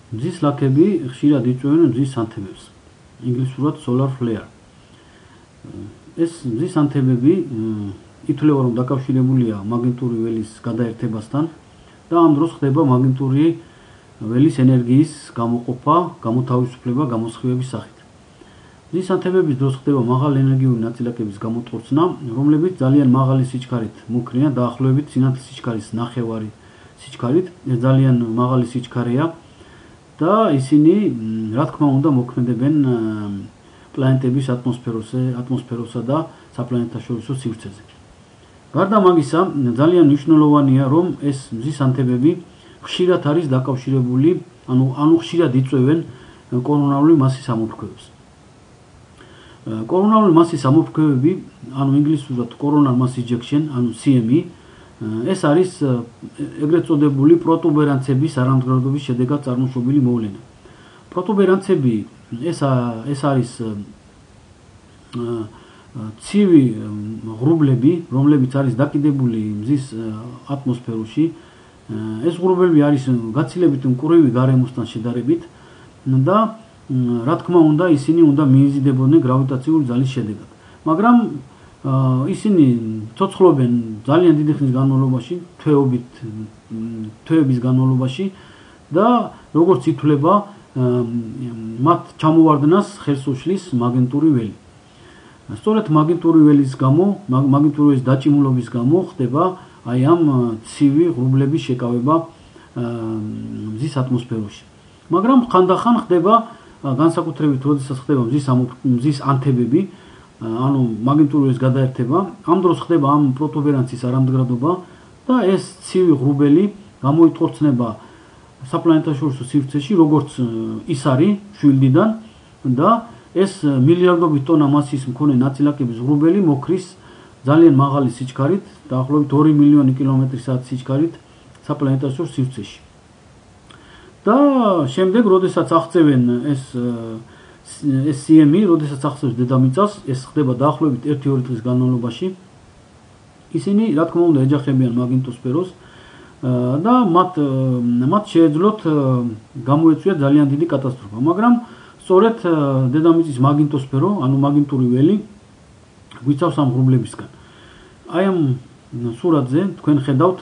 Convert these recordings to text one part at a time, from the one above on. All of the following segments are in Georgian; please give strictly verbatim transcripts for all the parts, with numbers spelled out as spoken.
მზის ლაქები ხშირად იწვევენ მზის ანთებებს. ინგლისურად solar flare. ეს მზის ანთებები ითვლება რომ დაკავშირებულია მაგნიტური ველის გადაერთებასთან და ამ დროს ხდება მაგნიტური ველის ენერგიის გამოყოფა, გამოთავისუფლება გამოსხივების სახით. მზის ანთებების დროს ხდება მაღალი ენერგიული ნაწილაკების გამოტყორცნა, რომლებიც ძალიან მაღალი სიჩქარით მოკრიან, დაახლოებით სინათლის სიჩქარის ნახევარი სიჩქარით. ეს ძალიან მაღალი სიჩქარეა და ისინი, რა თქმა უნდა, მოქმედებენ პლანეტების ატმოსფეროზე, ატმოსფეროსა და საპლანეტაშორისო სივრცეზე. გარდა მაგისა, ძალიან მნიშვნელოვანია, რომ ეს მზის ანთებები ხშირად არის დაკავშირებული, ანუ ანუ ხშირად იწვევენ კორონალური მასის ამოფრქვევებს. კორონალური მასის ამოფრქვევები, ანუ ინგლისურად coronal mass ejection, ანუ C M E, ეს არის ეგრეთ წოდებული პროტუბერანცების არამდგრადობის შედეგად წარმოშობილი მოვლენა. პროტუბერანცები ეს ეს არის ცივი ღრუბლები, რომლებიც არის დაკიდებული მზის ატმოსფეროში. ეს ღრუბლები არის გაცილებით მკვრივი გარემოსთან შედარებით და რა თქმა უნდა, ისინი უნდა მიიზიდებოდნენ გრავიტაციული ძალის შედეგად. მაგრამ ისინი ცოცხლობენ ძალიან დიდი ხნის განმავლობაში, თვეობით, თვეების განმავლობაში და როგორც ითვლება, მათ ჩამოვარდნას ხელს უშლის მაგნიტური ველი. სწორედ მაგნიტური ველის გამო, მაგნიტური ველის დაჭიმულობის გამო ხდება აი ამ ცივი ღრუბლების შეკავება მზის ატმოსფეროში. მაგრამ ხანდახან ხდება განსაკუთრებით როდესაც ხდება მზის მზის ანთებები, ანუ მაგნიტური ველის გადაერთება, ამ დროს ხდება ამ პროტუბერანციის არამდგრადობა და ეს ცივი ღრუბელი გამოიტყორცნება საპლანეტაშორისო სივრცეში, როგორც ის არის შვილდიდან და ეს მილიარდობით ტონა მასის მქონე ნაწილაკების ღრუბელი მოკრის ძალიან მაღალი სიჩქარით, დაახლოებით ორი მილიონი კილომეტრი საათის სიჩქარით საპლანეტაშორისო სივრცეში. და შემდეგ, როდესაც აღწევენ ეს ეს C M E, როდესაც აღწევს დედამიწას, ეს ხდება დაახლოებით ერთი-ორი დღის განმავლობაში. ისინი, რა თქმა უნდა, ეჯახებიან მაგნიტოსფეროს და მათ მათ შეეძლოთ გამოეწვიათ ძალიან დიდი კატასტროფა. მაგრამ სწორედ დედამიწის მაგნიტოსფერო, ანუ მაგნიტური ველი გვიცავს ამ ღრუბლებისგან. აი ამ სურათზე თქვენ ხედავთ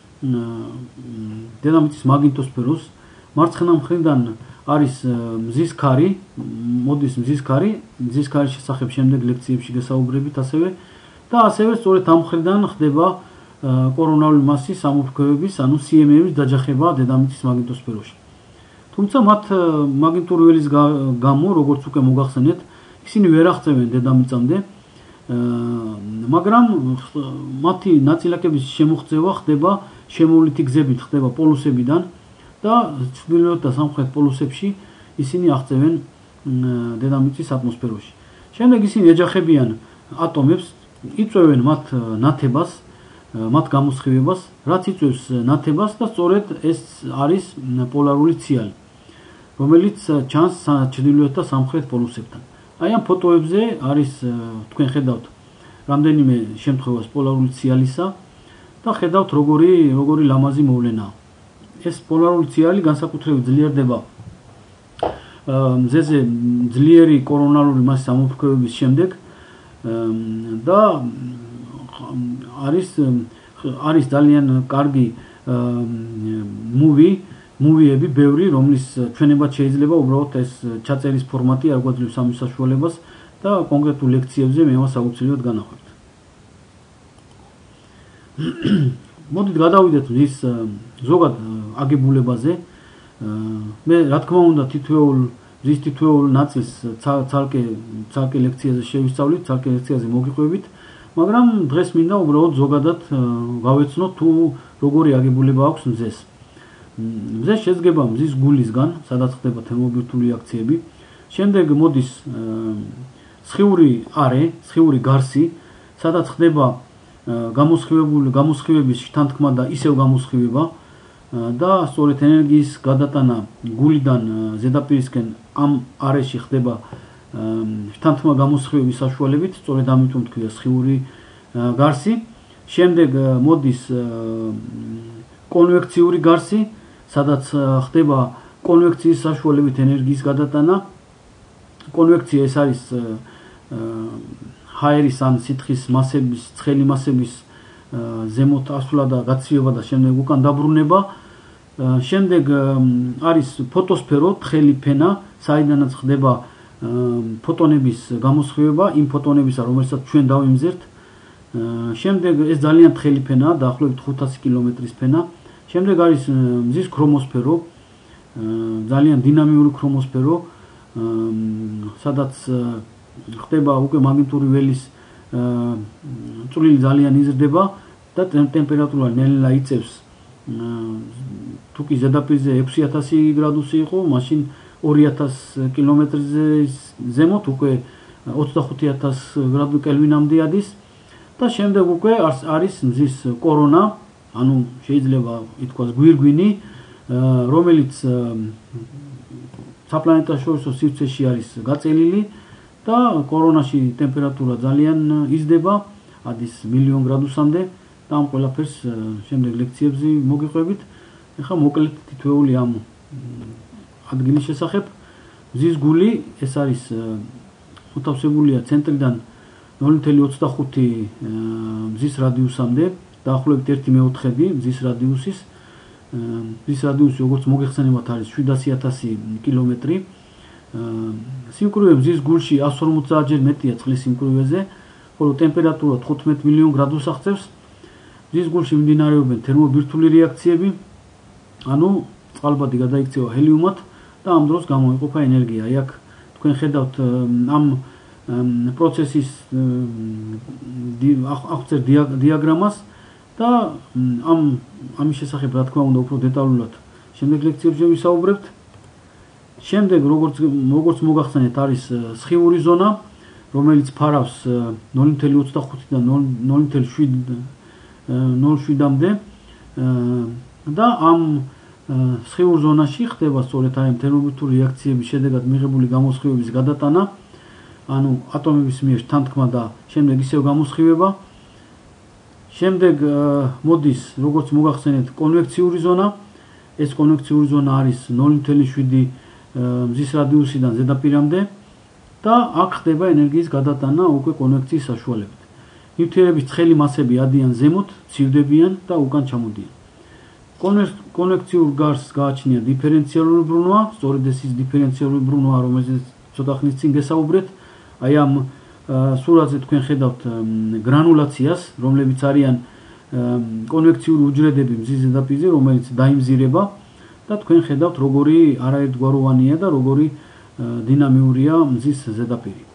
დედამიწის მაგნიტოსფეროს მარცხენა მხრიდან არის მზის ქარი, მოდის მზის ქარი, მზის ქარის შესახებ შემდეგ ლექციებში გესაუბრებით ასევე და ასევე სწორედ ამ მხრიდან ხდება კორონალური მასის ამოფრქვევების, ანუ C M E-ების დაჯახება დედამიწის მაგნიტოსფეროში. თუმცა მათ მაგნიტური ველის გამო, როგორც უკვე მოგახსენეთ, ისინი ვერ აღწევენ დედამიწამდე, მაგრამ მათი ნაწილაკების შემოღწევა ხდება შემოვლითი გზებით, ხდება პოლუსებიდან და ჩრდილოეთ და სამხრეთ პოლუსებში ისინი აღწევენ დედამიწის ატმოსფეროში. შემდეგ ისინი ეჯახებიან ატომებს, იწვევენ მათ ნათებას, მათ გამოსხივებას, რაც იწვევს ნათებას და სწორედ ეს არის პოლარული ციალი, რომელიც ჩანს ჩრდილოეთ და სამხრეთ პოლუსებთან. აი ამ ფოტოებზე არის თქვენ ხედავთ რამდენიმე შემთხვევას პოლარული ციალისა და ხედავთ როგორი როგორი ლამაზი მოვლენაა. ეს პოლარული ციალი განსაკუთრებით ძლიერდება მზეზე ძლიერი კორონალური მასის ამოფრქვევების შემდეგ და არის არის ძალიან კარგი მუვი, მუვიები ბევრი, რომლის ჩვენებად შეიძლება უბრალოდ ეს ჩაწერის ფორმატი არ გვაძლევს ამის საშუალებას და კონკრეტულ ლექციებზე მე მას აუცილებლად განახვევთ. მოდით გადავიდეთ ის ზოგად აგებულებაზე. მე რა თქმა უნდა თითოეულ მზის თითოეულ ნაწილს ცალკე ცალკე ლექციაზე შევისწავლით, ცალკე ლექციაზე მოგიყვებით, მაგრამ დღეს მინდა უბრალოდ ზოგადად გავეცნოთ თუ როგორი აგებულება აქვს მზეს. მზე შედგება მზის გულისგან, სადაც ხდება თერმობირთული რეაქციები. შემდეგ მოდის სხიური არე, სხიური გარსი, სადაც ხდება გამოსხივებული გამოსხივების შთანთქმა და ისევ გამოსხივება და სწორედ ენერგიის გადატანა გულიდან ზედაპირისკენ ამ არეში ხდება შთანთქმა გამოსხივების საშუალებით, სწორედ ამიტომ თქვია სხიური გარსი. შემდეგ მოდის კონვექციური გარსი, სადაც ხდება კონვექციის საშუალებით ენერგიის გადატანა. კონვექცია ეს არის ჰაერის ან სითხის მასების, ცხელი მასების ზემოთ ასვლა და გაცივება და შემდეგ უკან დაბრუნება. შემდეგ არის ფოტოსფერო, თხელი ფენა, საიდანაც ხდება ფოტონების გამოსხივება, იმ ფოტონებისა, რომელსაც ჩვენ დავიმზერთ. შემდეგ ეს ძალიან თხელი ფენაა, დაახლოებით ხუთასი კილომეტრის ფენა. შემდეგ არის მზის ქრომოსფერო, ძალიან დინამიური ქრომოსფერო, სადაც ხდება უკვე მაგნიტური ველის წვლილი ძალიან იზრდება და ტემპერატურა ნელა იწევს. თუ კი ზედაპირზე ექვსი ათასი გრადუსი იყო, მაშინ ორი ათასი კილომეტრზე ზემოთ უკვე ოცდახუთი ათასი გრადუსი კელვინამდე ადის და შემდეგ უკვე არის მზის კორონა, ანუ შეიძლება ითქვას გვირგვინი, რომელიც საპლანეტაშორისო სივრცეში არის გაწელილი და კორონაში ტემპერატურა ძალიან იზრდება, ადის მილიონ გრადუსამდე და ამ ყველაფერს შემდეგ ლექციებზე მოგიყვებით. ეხლა მოკლედ თითოეული ამ ადგილის შესახებ. მზის გული ეს არის მოთავსებულია ცენტრიდან ნული კoma ოცდახუთი მზის რადიუსამდე, დაახლოებით ერთი მეოთხედი მზის რადიუსის. მზის რადიუსი როგორც მოგეხსენებათ არის შვიდასი ათასი კილომეტრი. სიმკვრივე მზის გულში εκατს ორმოცდაათ ჯერ მეტია წყლის სიმკვრივეზე, ხოლო ტემპერატურა თხუთმეტ მილიონ გრადუსს აღწევს. მზის გულში მიმდინარეობენ თერმობირთვული რეაქციები, ანუ წყალბადი გადაიქცევა ჰელიუმად და ამ დროს გამოიყოფა ენერგია. აი აქ თქვენ ხედავთ ამ პროცესის აღწერ დიაგრამას და ამ ამის შესახებ რა თქმა უნდა უფრო დეტალურად შემდეგ ლექციებში ვისაუბრებთ. შემდეგ როგორც როგორც მოგახსენეთ არის სხივური ზონა, რომელიც ფარავს ნული კoma ოცდახუთიდან ნული კoma შვიდამდე და ამ სხივურ ზონაში ხდება სწორედ აი ამ თერმობირთვული რეაქციების შედეგად მიღებული გამოსხივების გადატანა, ანუ ატომების მიერ თანთქმა და შემდეგ ისევ გამოსხივება. შემდეგ მოდის როგორც მოგახსენეთ კონვექციური ზონა. ეს კონვექციური ზონა არის ნული კoma შვიდი მზის რადიუსიდან ზედაპირამდე და აქ ხდება ენერგიის გადატანა უკვე კონვექციის საშუალებით. ნივთიერების ცხელი მასები ადიან ზემოთ, ცივდებიან და უკან ჩამოდიან. კონვექციურ გარსს გააჩნია დიფერენციალური ბრუნვა, სწორედ ეს ის დიფერენციალური ბრუნვა, რომელზეც ცოტა ხნის წინ გესაუბრეთ. აი ამ სურათზე თქვენ ხედავთ გრანულაციას, რომლებიც არიან კონვექციური უჯრედები მზის ზედაპირზე, რომელიც დაიმზირება და თქვენ ხედავთ როგორი არაერთგვაროვანია და როგორი დინამიურია მზის ზედაპირი.